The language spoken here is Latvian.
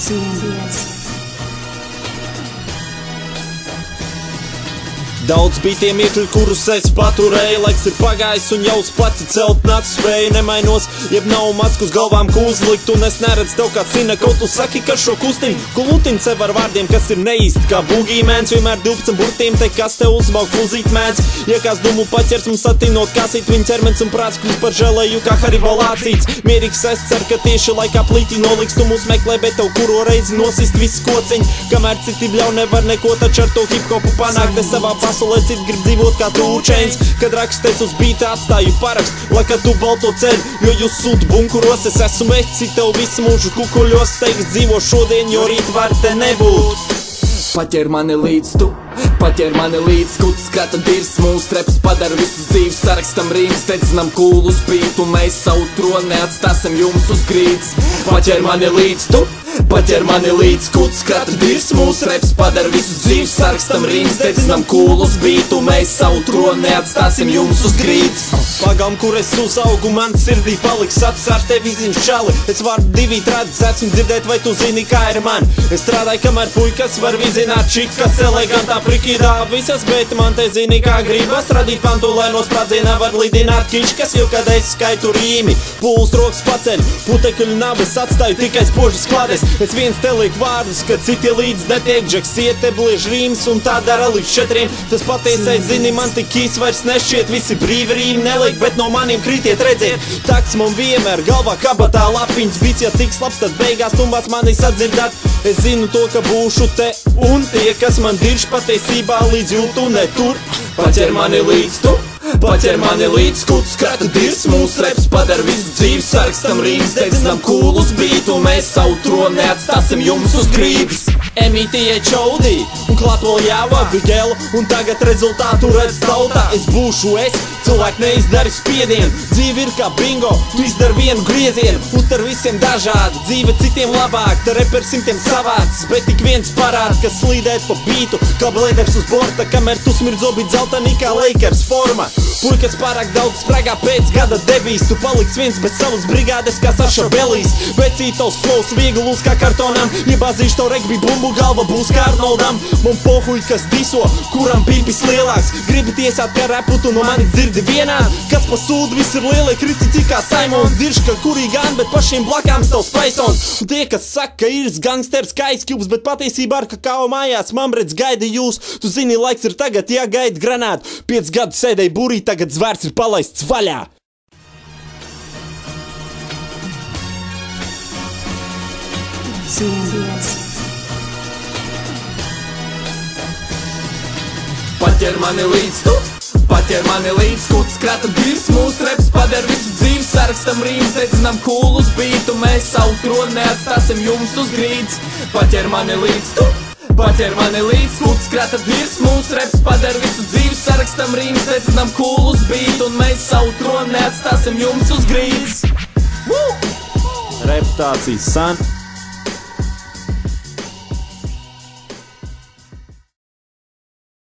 CNDS. Daudz bija tie mirkļi, kurus es paturēju, laiks ir pagājis un jau uz pleca celt nāc spēju. Nemainos, jeb nav masku uz galvām kūzlikt, un es neredzu tev kā cina, kaut tu saki, ka šo kustim kulutiņ sev ar vārdiem, kas ir neīsti kā bugīmēns. Vienmēr 12 burtīm, te kas tev uzmauk fuzīt mēdz. Ja kāds dumu paķers mums satinot kasīt, viņa ķermens un prāts kļūst par želeju kā Haribo lācīts. Mierīgs es ceru, ka tieši laikā plīti noliks tu mūs meklē, bet tev kuro reizi nosist viss kociņ. Kamēr citi bļau nevar neko, taču ar to hip-hopu panākt es savā pasaulē citi grib dzīvot kā tūčeins. Kad rakstēs uz bīta atstāju parakstu, lai kad tu balto ceļu, jo jūs sūtu bunkuros. Es esmu citi tev visu mūžu kukuļos, teiks dzīvo šodien, jo rīt var te nebūt. Paķer mani līdz tu, paķer mani līdz kuts, kā tad ir mūsu reps padara visus dzīves, sarakstam rīms, dedzinam kūlu uz bītu, mēs savu troni atstāsim jums uz grīdas. Paķer mani līdz tu, paķer mani līdz kuts, kā tad ir mūsu reps padara visus dzīves, sarakstam rīms, dedzinam kūlu uz bītu, mēs savu troni atstāsim jums uz grīdas. Pagam, kur es uzaugu, man sirdī paliks atsārs tevi zinu šali. Es varu divi redzes, esmu dzirdēt, vai tu zini, kā ir man. Es strādāju, kamēr puikas var vizināt čikas, elegantā prikidā visas, bet man te zini, kā gribas radīt pantulēnos pradzienā var lidināt kiškas, jo kad es skaitu rīmi, pūles rokas paceļ, putekļu nabas atstāju tikai spožas klādes. Es viens te liek vārdus, kad citi līdz netiek, džeks iete bliež rīms un tā dara līdz 4. Tas patiesais zini, man tik īs vairs nešķiet, visi brīvi rīmi neliek, bet no maniem krītiet redziet. Taks man vienmēr galvā kabatā lapiņas bits, ja tiks labs, tad beigās tumbās mani sadzirdāt. Es zinu to, ka būšu te, un tie, kas man dirž patiesībā līdz jūtu netur. Paķer mani līdz tu, paķer mani līdz kuts, kā tad ir mūsu reps padara visu dzīves, sarakstam rīms, dedzinam kūlu uz bītu, mēs savu troni atstāsim jums uz grības. Emītija čaudī, un klāt vēl jāva Bigela, un tagad rezultātu redz tautā. Es būšu es, cilvēki neizdari spiedienu, dzīve ir kā bingo, tu izdari vienu griezienu, uztar visiem dažādi, dzīve citiem labāk, te repers simtiem savāds, bet tik viens parād, kas slīdēt pa bītu, kā blēders uz borta, kamēr tu smirdzo bija dzeltenī kā Lakers forma. Puikas pārāk daudz spragā pēc gada debīs, tu paliks viens bez savas brigādes kā Saša Belīs. Vecītos flows viegli kā kartonam, iebāzīšu to regbi bumbu, galva būs kā Arnoldam. Man pohuj, kas diso, kuram pīpis lielāks, gribi tiesāt kā repu, tu no manis dzirdi vienādi. Kas pa sūdu, viss ir lielie kritiķi kā Saimons, dirška kurī gan, bet pašiem blakām stāv Spaisons. Un tie, kas saka, ka ir gangsters kā Ice-Cubes, bet patiesībā ar kakao mājās mamrets gaida jūs. Tu zini, laiks ir tagad, jāgaida granātu, 5 gadu sēdēja burī, tagad zvērs ir palaists vaļā. CNDS. Paķer mani līdz tu, paķer mani līdz kuts, kā tad ir mūsu reps padara visu dzīves, sarakstam rīms, dedzinam kūlu uz bītu, mēs savu troni atstāsim jums uz grīdas. Paķer mani līdz tu, paķer mani līdz kuts, kā tad ir mūsu reps padara visu dzīves, sarakstam rīms, dedzinam kūlu uz bītu, un mēs savu troni atstāsim jums uz grīdas. Reputācijas san.